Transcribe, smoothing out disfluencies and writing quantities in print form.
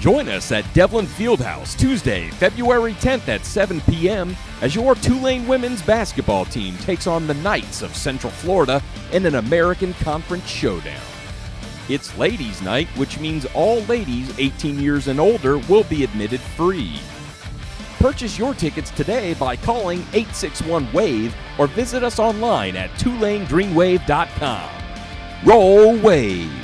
Join us at Devlin Fieldhouse Tuesday, February 10th at 7 p.m. as your Tulane women's basketball team takes on the Knights of Central Florida in an American Conference showdown. It's Ladies' Night, which means all ladies 18 years and older will be admitted free. Purchase your tickets today by calling 861-WAVE or visit us online at TulaneDreamWave.com. Roll Wave!